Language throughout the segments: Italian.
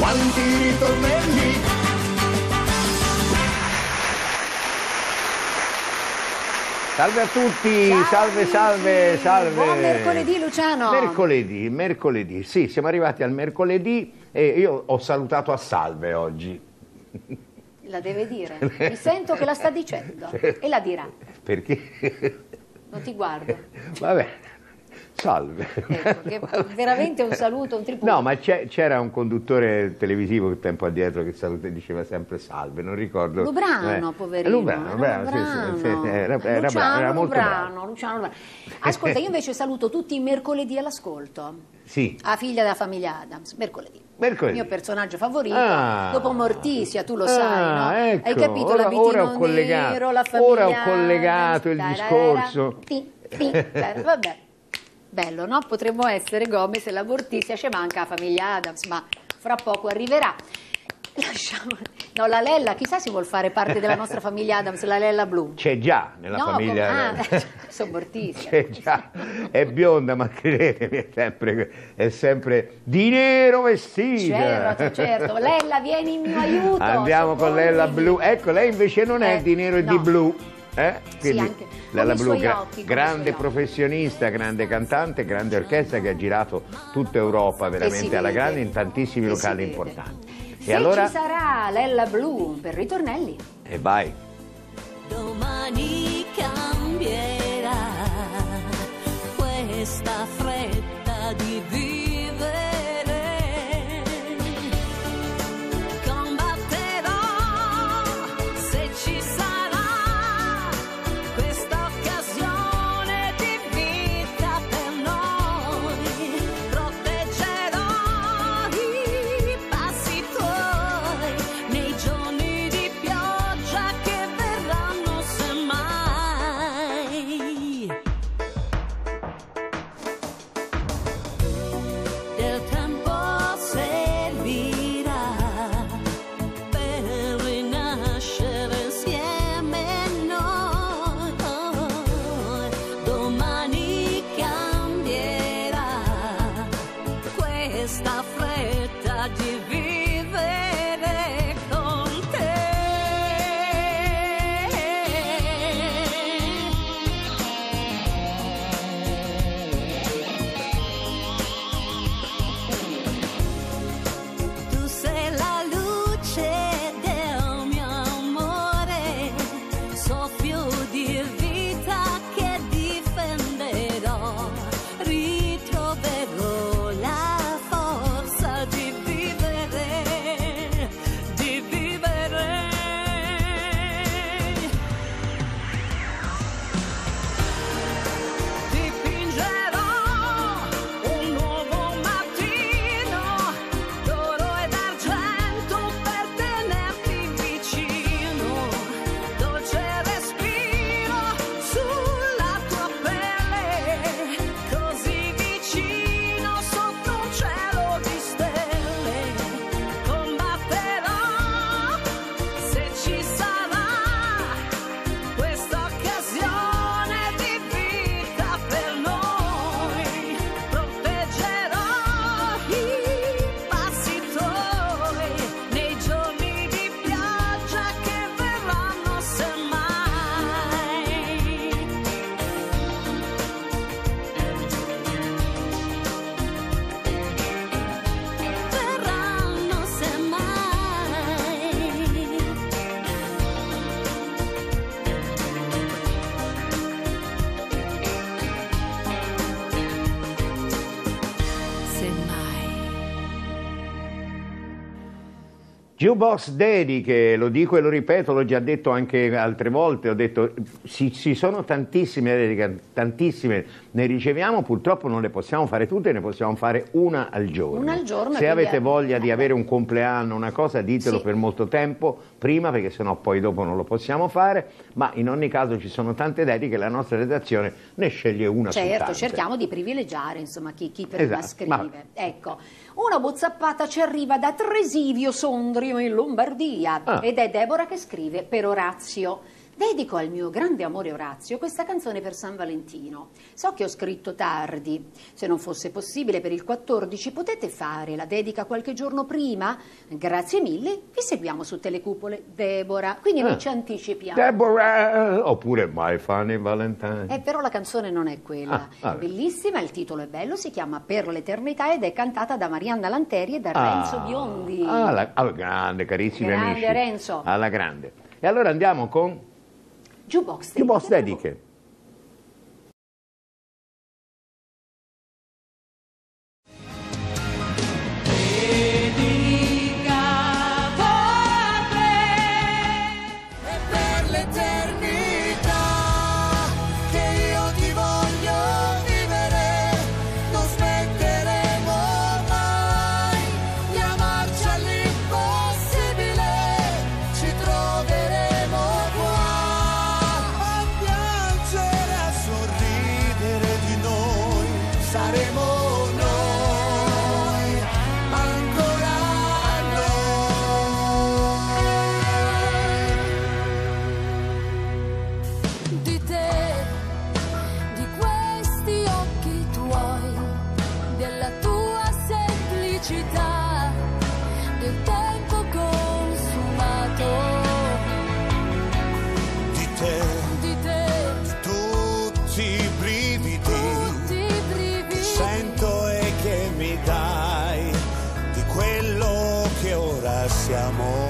tanti ritornelli. Salve a tutti, salve. Buon mercoledì Luciano. Mercoledì, sì, siamo arrivati al mercoledì e io ho salutato a salve oggi. La deve dire, mi sento che la sta dicendo e la dirà. Perché? Non ti guardo. Vabbè, salve. Ecco, che veramente un saluto, un tripudio. No, ma c'era un conduttore televisivo che tempo addietro che diceva sempre salve, non ricordo. Lubrano, poverino. Lubrano, sì, era molto bravo. Luciano. Ascolta, io invece saluto tutti i mercoledì all'ascolto. Sì. A figlia della famiglia Adams, mercoledì. Il mio personaggio favorito, dopo Mortisia, tu lo sai, no? Ecco. Hai capito l'abitino nero, la famiglia Ora ho collegato il discorso. Vabbè. Bello, no? Potremmo essere come se la Mortisia ci manca la famiglia Adams, ma fra poco arriverà. Lasciamo... No, la Lella, chissà se vuol fare parte della nostra famiglia Adams, la Lella blu. C'è già nella famiglia. Sono Mortisia. C'è già, è bionda, ma credetemi, è sempre di nero vestita. Certo. Lella, vieni in mio aiuto. Andiamo con Lella blu. Ecco, lei invece non è di nero e di blu. Sì, anche Lella Blu, grande professionista, grande cantante, grande orchestra che ha girato tutta Europa veramente alla grande in tantissimi locali importanti. Se allora... ci sarà Lella Blu per ritornelli. E vai. Domani cambierà questa fretta di vivere. Jukebox Daddy, che lo dico e lo ripeto, l'ho già detto anche altre volte, ho detto ci sono tantissime dediche, tantissime, ne riceviamo, purtroppo non le possiamo fare tutte, ne possiamo fare una al giorno. Una al giorno. Se avete voglia di avere un compleanno, una cosa, ditelo per molto tempo, prima, perché sennò poi dopo non lo possiamo fare, ma in ogni caso ci sono tante dediche, la nostra redazione ne sceglie una su tante. Certo, cerchiamo di privilegiare insomma chi prima scrive. Ecco, una whatsappata ci arriva da Tresivio Sondrio in Lombardia ed è Deborah che scrive per Orazio. Dedico al mio grande amore Orazio questa canzone per San Valentino. So che ho scritto tardi. Se non fosse possibile per il 14, potete fare la dedica qualche giorno prima? Grazie mille, vi seguiamo su Telecupole. Deborah, quindi noi ci anticipiamo. Deborah, oppure My Funny Valentine. Però la canzone non è quella. vabbè. Bellissima, il titolo è bello, si chiama Per l'eternità ed è cantata da Marianna Lanteri e da Renzo Biondi. Grande, carissimi Grande amici. Renzo. Alla grande. E allora andiamo con Jukebox Jukebox Dediche. E per l'eternità che io ti voglio vivere, non smetteremo mai di amarci all'impossibile, ci troveremo qua a piangere, a sorridere di noi, saremo noi, ancora Di te, di questi occhi tuoi, della tua semplicità, del tempo consumato. di te, Di te, tutti i brividi tutti i brividi. che sento e che mi dai, di quello che ora siamo.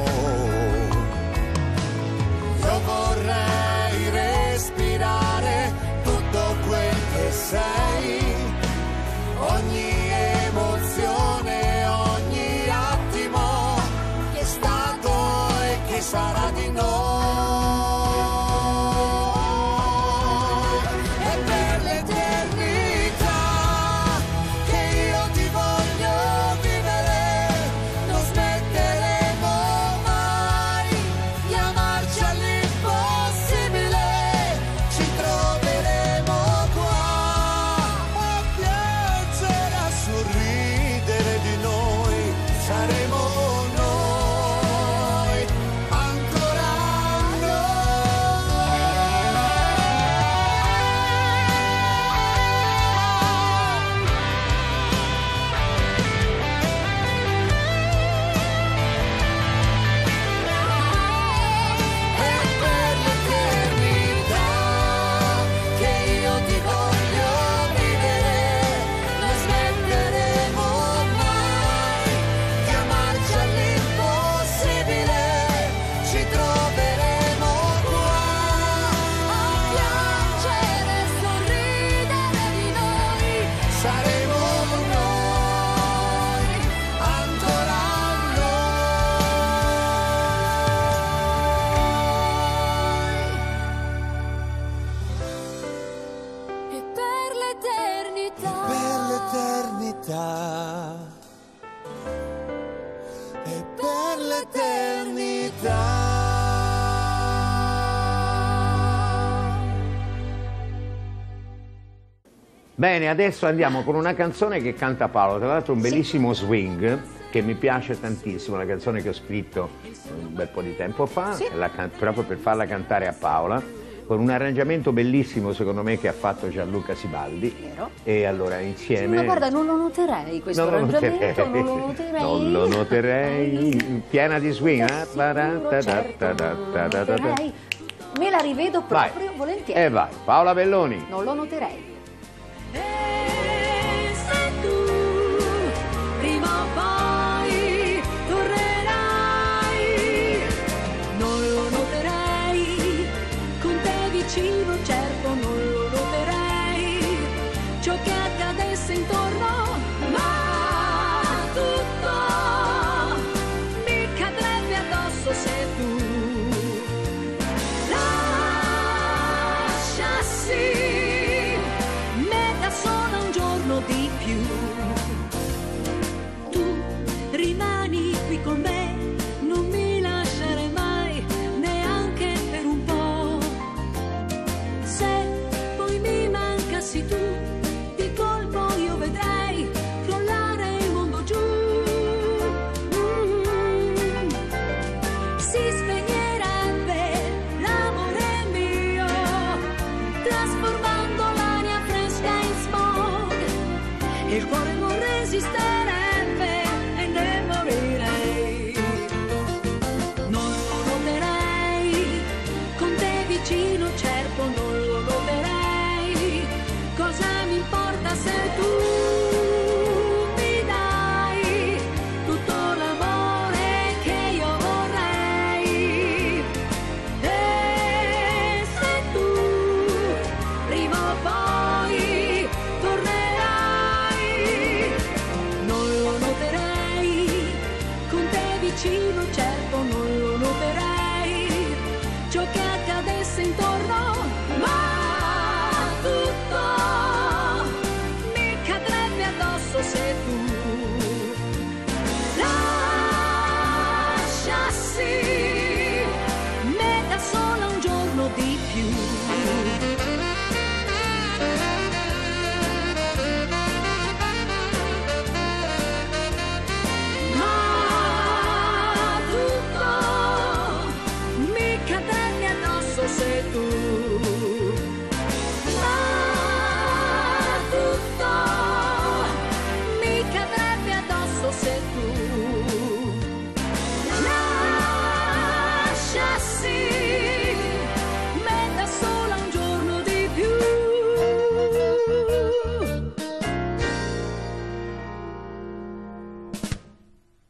Io vorrei respirare tutto quel che sei, ogni emozione, ogni attimo che è stato e che sarà di noi. E per l'eternità che io ti voglio vivere, non smetteremo mai di amarci all'impossibile, ci troveremo qua a piangere, a sorridere di noi, saremo noi, ancora e per l'eternità che io ti voglio vivere, non smetteremo mai di amarci all'impossibile, ci troveremo qua A piangere e sorridere di noi. saremo noi, ancora E per l'eternità. per l'eternità, e per l'eternità. Bene, adesso andiamo con una canzone che canta Paolo, tra l'altro un bellissimo swing che mi piace tantissimo, una canzone che ho scritto un bel po' di tempo fa, proprio per farla cantare a Paola, con un arrangiamento bellissimo secondo me che ha fatto Gianluca Sibaldi. Vero. E allora insieme... Ma guarda, non lo noterei questo Non lo arrangiamento, noterei. non lo noterei. Non lo noterei. Piena di swing, Di sicuro, certo, non lo noterei. Me la rivedo Vai. proprio volentieri. E vai, Paola Belloni. Non lo noterei. E se tu prima o poi tornerai, non lo noterei, con te vicino certo non lo noterei, ciò che accadesse intorno, ma tutto mi cadrebbe addosso se tu lasciassi me da sola un giorno.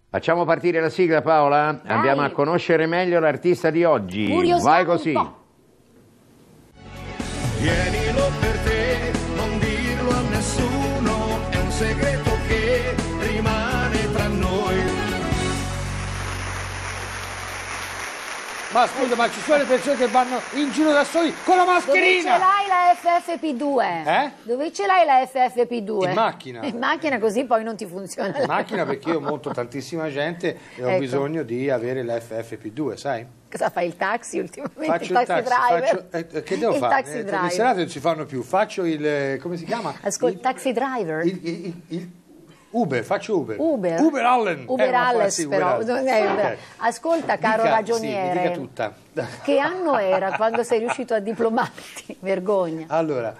Facciamo partire la sigla, Paola? Dai. Andiamo a conoscere meglio l'artista di oggi. Curiosiamo Vai un così. po'. Tienilo per te, non dirlo a nessuno, è un segreto che rimane tra noi. Ma scusa, ma ci sono le persone che vanno in giro da soli con la Dove ce mascherina? l'hai la FFP2? Eh? Dove ce l'hai la FFP2? In macchina. In macchina, così poi non ti funziona. In macchina, perché io monto tantissima gente e ho Ecco. bisogno di avere la FFP2, sai? Cosa fai, il taxi ultimamente? Faccio il taxi driver? che devo Il fare? taxi Le driver. serate non si fanno più, faccio il, come si chiama? Ascolta, taxi driver. Il Uber, faccio Uber. Uber Allen. Uber Ma Alles, sì, però. Uber Alles. Non è Uber. Ok. Ascolta, caro Dica, ragioniere. sì, mi dica tutta. Che anno era quando sei riuscito a diplomarti? Vergogna. Allora,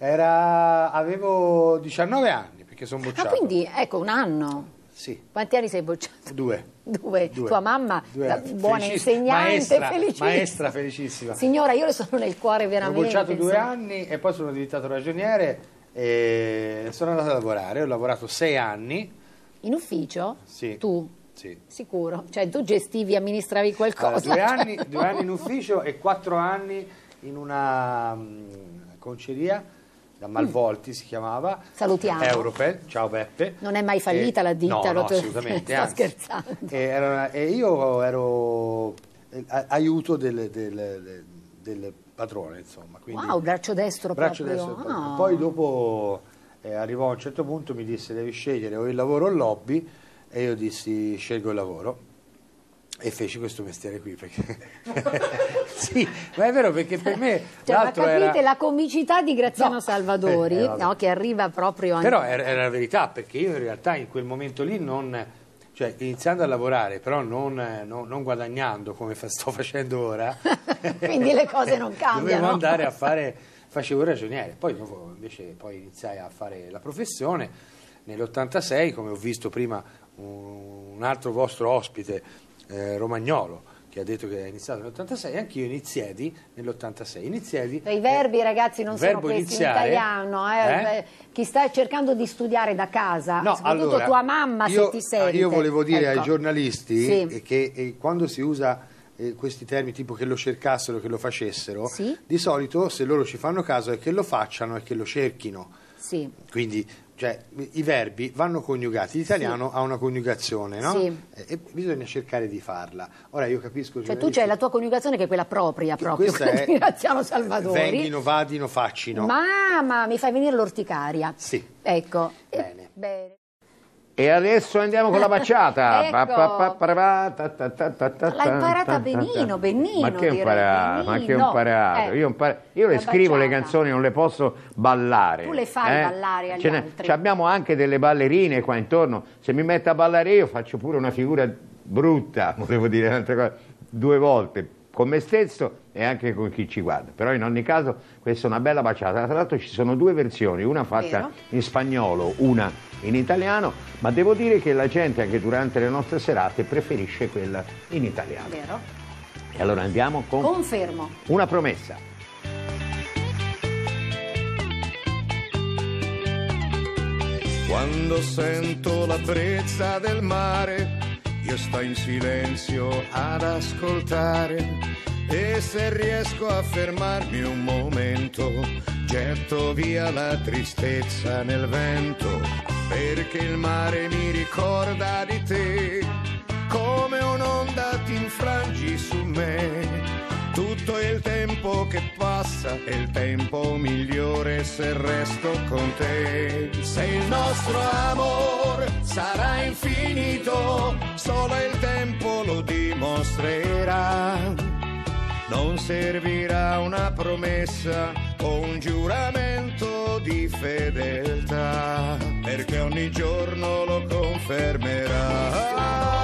avevo 19 anni, perché sono bocciato. Ah, quindi, ecco, un anno. Sì, Quanti anni sei bocciato? 2. Due. Tua mamma, 2 la anni. buona Felicissima. insegnante, felicissima. Maestra felicissima. Signora, io le sono nel cuore Ho veramente. bocciato 2 insomma. anni e poi sono diventato ragioniere e sono andato a lavorare. Ho lavorato 6 anni. In ufficio? Sì. Tu? Sì. Sicuro? Cioè tu gestivi, amministravi qualcosa? Allora, 2 anni in ufficio e 4 anni in una conceria, da Malvolti si chiamava. Salutiamo. Europel, ciao Beppe. Non è mai fallita la ditta? No, lo- assolutamente, Sto anzi. scherzando. E io ero aiuto del padrone, insomma. Quindi, Wow, braccio destro braccio proprio. destro. Ah. Poi dopo arrivò a un certo punto, mi disse devi scegliere o il lavoro o il lobby, e io dissi scelgo il lavoro e feci questo mestiere qui perché sì, ma è vero, perché per me Cioè, ma l'altro capite era la comicità di Graziano No. Salvadori, Vabbè. no, che arriva proprio anche... però era la verità, perché io in realtà in quel momento lì cioè iniziando a lavorare, però non guadagnando come sto facendo ora, Quindi le cose non cambiano. dovevo andare a facevo il ragioniere, poi dopo invece iniziai a fare la professione nell'86, come ho visto prima un altro vostro ospite, Romagnolo, che ha detto che è iniziato nell'86, anch'io iniziai nell'86. I verbi, ragazzi, non sono verbo questi iniziare, in italiano. Chi sta cercando di studiare da casa, No, soprattutto allora, tua mamma, se ti sente. io volevo dire Ecco. ai giornalisti Sì. che quando si usa questi termini tipo che lo cercassero, che lo facessero, Sì. di solito se loro ci fanno caso è che lo facciano e che lo cerchino. Sì. Quindi cioè, i verbi vanno coniugati, l'italiano ha una coniugazione, no? Sì. E bisogna cercare di farla. Ora io capisco... Cioè tu c'hai la tua coniugazione che è quella propria, proprio, Questa è di Graziano Salvadori. venghino, vadino, faccino. Mamma, mi fai venire l'orticaria. Sì. Ecco. Bene. Bene. E adesso andiamo con la baciata. Ecco. L'hai imparata benino, benino, Ma che direi, imparato? Ma che ho benino. imparato? Io le La scrivo le baciata. canzoni, non le posso ballare. Tu le fai ballare agli altri. Abbiamo anche delle ballerine qua intorno. Se mi metto a ballare io faccio pure una figura brutta, volevo dire un'altra cosa, 2 volte. Con me stesso e anche con chi ci guarda. Però in ogni caso questa è una bella baciata. Tra l'altro ci sono 2 versioni, una fatta Vero. in spagnolo, una in italiano, ma devo dire che la gente anche durante le nostre serate preferisce quella in italiano. Vero? E allora andiamo con Confermo. una promessa. Quando sento la brezza del mare, io sto in silenzio ad ascoltare, e se riesco a fermarmi un momento, getto via la tristezza nel vento, perché il mare mi ricorda di te, come un'onda ti infrangi su me. Tutto il tempo che passa è il tempo migliore se resto con te. Se il nostro amor sarà infinito, solo il tempo lo dimostrerà. Non servirà una promessa o un giuramento di fedeltà, perché ogni giorno lo confermerà.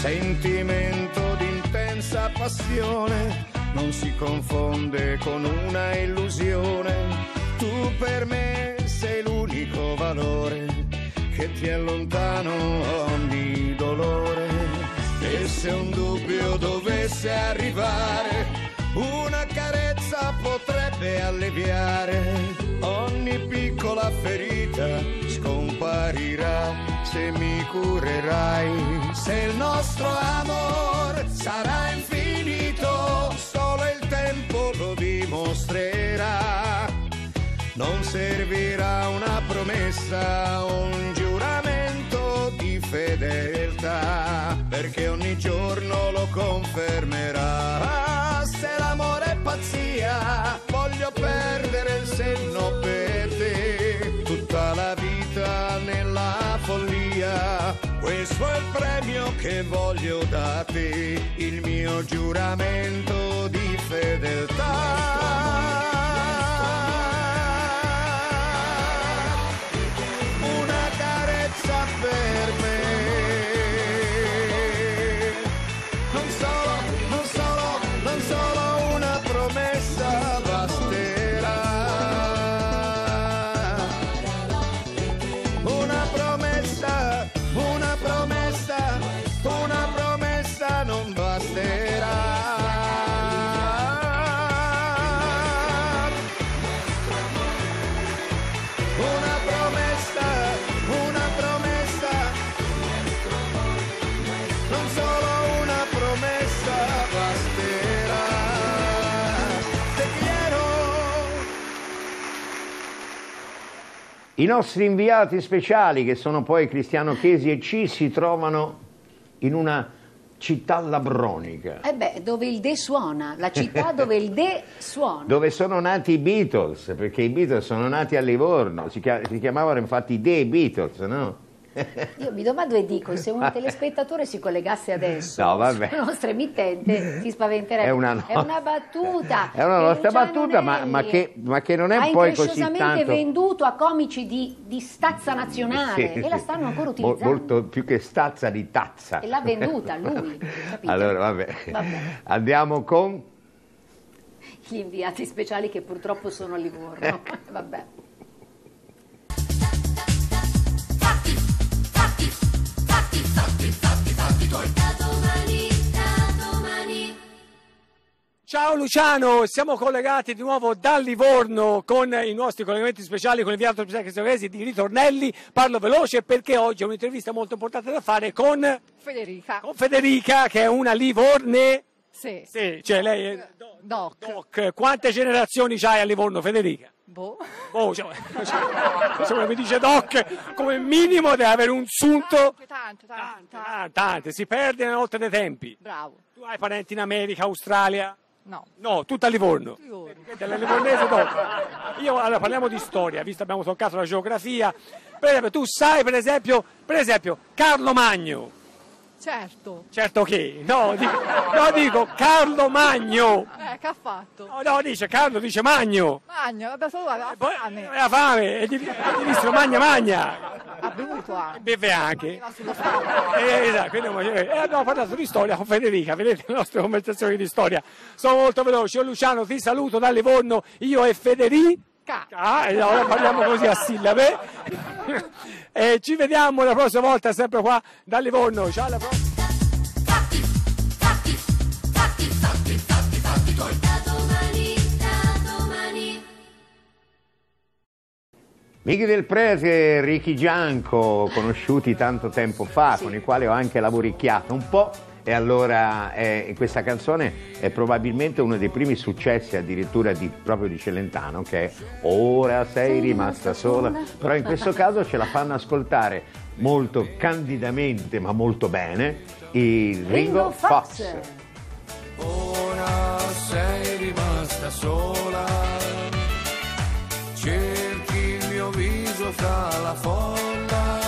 sentimento di intensa passione, non si confonde con una illusione. Tu per me sei l'unico valore che ti allontano ogni dolore. E se un dubbio dovesse arrivare, una carezza potrebbe alleviare ogni piccola ferita, scomparirà se mi curerai. Se il nostro amor sarà infinito, solo il tempo lo dimostrerà. Non servirà una promessa, un giuramento di fedeltà, perché ogni giorno lo confermerà. Se l'amore è pazzia, voglio perdere il senno per te, tutta la vita nella follia. Questo è il premio che voglio da te, il mio giuramento di fedeltà. Per me non solo una promessa basterà, una promessa non basterà. I nostri inviati speciali, che sono poi Cristiano Chesi e C, si trovano in una città labronica. Dove il De suona, la città dove il De suona. Dove sono nati i Beatles, perché i Beatles sono nati a Livorno, si chiamavano infatti The Beatles, no? Io mi domando e dico, se un telespettatore si collegasse adesso sul nostro emittente si spaventerebbe. È una battuta. È una nostra battuta, ma che non è poi così tanto. Ha venduto a comici di stazza nazionale e la stanno ancora utilizzando. Molto più che stazza, di tazza. E l'ha venduta lui, capito? Allora, vabbè. Andiamo con gli inviati speciali che purtroppo sono a Livorno. Vabbè. Ciao Luciano, siamo collegati di nuovo da Livorno con i nostri collegamenti speciali con l'inviato speciale Cristiano Chesi di Ritornelli. Parlo veloce perché oggi è un'intervista molto importante da fare con Federica, che è una Livorne. Sì, cioè lei è Doc. Quante generazioni c'hai a Livorno, Federica? Cioè, mi dice Doc, come minimo deve avere un sunto. Tante, si perde nella notte dei tempi. Bravo. Tu hai parenti in America, Australia? No, tutta a Livorno. Della livornese Doc. Allora parliamo di storia, visto abbiamo toccato la geografia. Per esempio, tu sai per esempio Carlo Magno. Certo che? Dico Carlo Magno. Che ha fatto? Dice Carlo, dice Magno. Vabbè, solo ha fame. Ha fame, e gli dissero magna. Ha bevuto anche. Beve anche. Esatto, quindi abbiamo parlato di storia con Federica, vedete le nostre conversazioni di storia. Sono molto veloci. Io Luciano ti saluto da Livorno, io e Federica. E ora parliamo così a sillabe. E ci vediamo la prossima volta, sempre qua da Livorno. Ciao, alla prossima. Michi del Prete e Ricky Gianco, conosciuti tanto tempo fa, con i quali ho anche lavoricchiato un po', e allora questa canzone è probabilmente uno dei primi successi addirittura proprio di Celentano, che è Ora sei rimasta sola, però in questo caso ce la fanno ascoltare molto candidamente ma molto bene il Ringo Fox. Ora sei rimasta sola, cerchi il mio viso fra la folla,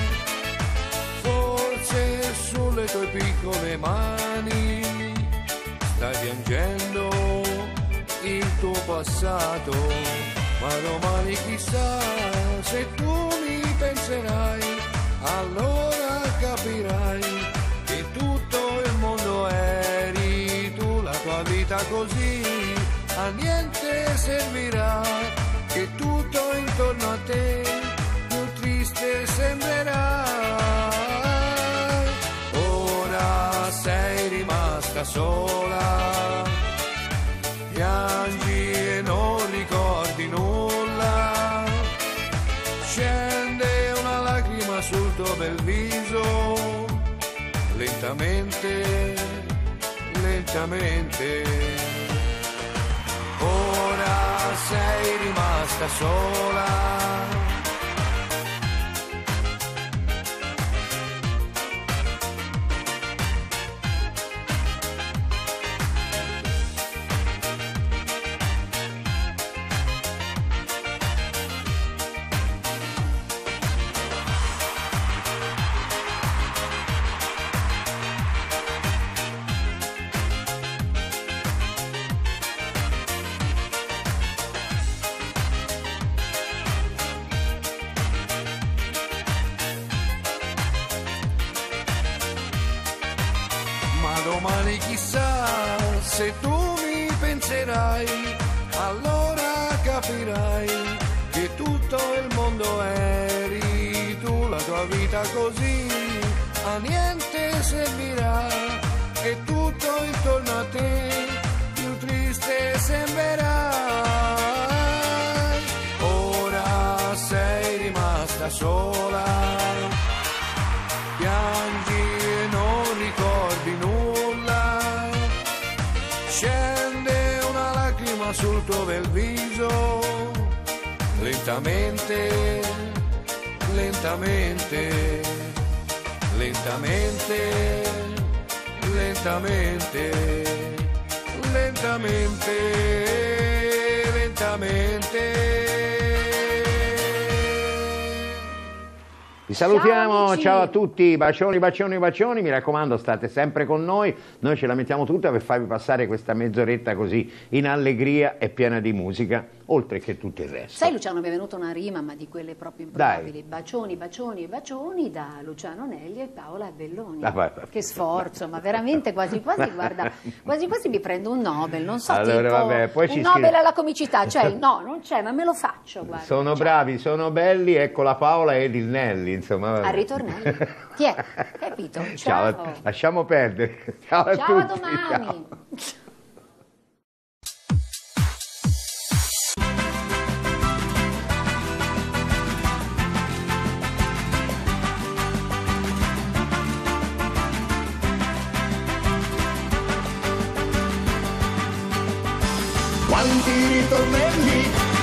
forse sulle tue piccole mani stai piangendo il tuo passato, ma domani chissà se tu mi penserai, allora capirai che tutto vita così a niente servirà, che tutto intorno a te più triste sembrerà. Ora sei rimasta sola, piangi e non ricordi nulla, scende una lacrima sul tuo bel viso, lentamente, lentamente. Ora sei rimasta sola. Domani chissà se tu mi penserai, allora capirai che tutto il mondo eri tu, la tua vita così a niente servirà, e tutto intorno a te più triste sembrerà. Ora sei rimasta sola, piangi e non ricordi nulla, scende una lacrima sul tuo bel viso, lentamente, lentamente, lentamente, lentamente, lentamente, lentamente. Vi salutiamo, amici. ciao a tutti, bacioni, bacioni, bacioni, mi raccomando state sempre con noi ce la mettiamo tutta per farvi passare questa mezz'oretta così in allegria e piena di musica, oltre che tutto il resto. Sai Luciano, mi è venuta una rima, ma di quelle proprio improbabili. Bacioni, bacioni, bacioni da Luciano Nelli e Paola Belloni. Vai. Che sforzo, ma veramente quasi quasi, guarda, quasi quasi mi prendo un Nobel, non so, Allora, tipo vabbè, poi ci un Nobel scrive- alla comicità, cioè no, non c'è, ma me lo faccio, guarda. Sono Cioè, bravi, sono belli, ecco la Paola ed il Nelli, insomma. vabbè. al ritornello. Ti è, capito? Ciao, Ciao. lasciamo perdere. Ciao a Ciao, a tutti. domani. ciao. Quanti ritornelli